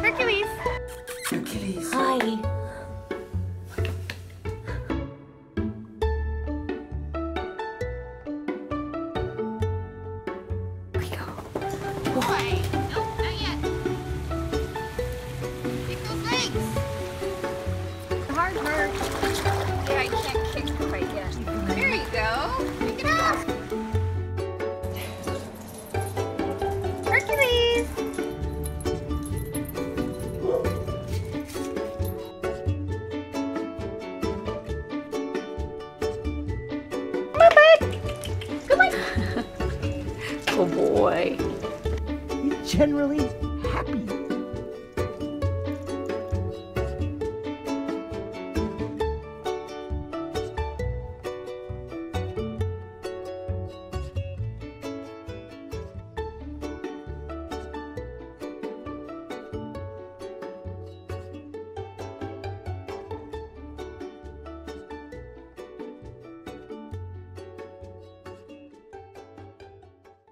Hercules. Hercules. Hi. Wait, nope, not yet. Kick those legs. The hard work. Yeah, I can't kick quite yet. There you go. Pick it up. Hercules. Come on. Oh boy. He's generally happy.